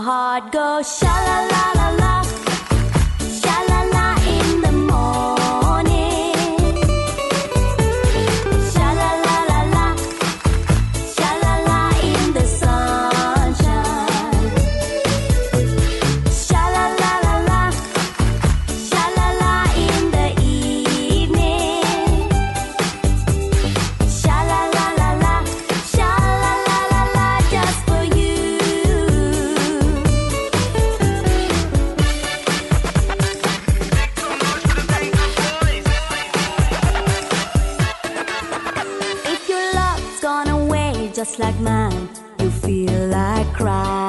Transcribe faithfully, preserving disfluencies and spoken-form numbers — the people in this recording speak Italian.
My heart goes sha la la la la, sha la la in the morning, sha la la la la, sha la la in the sunshine, sha la la la la, sha la la in the evening, sha la la la la, sha la la la la, just for you. If your love's gone away just like mine, you feel like crying.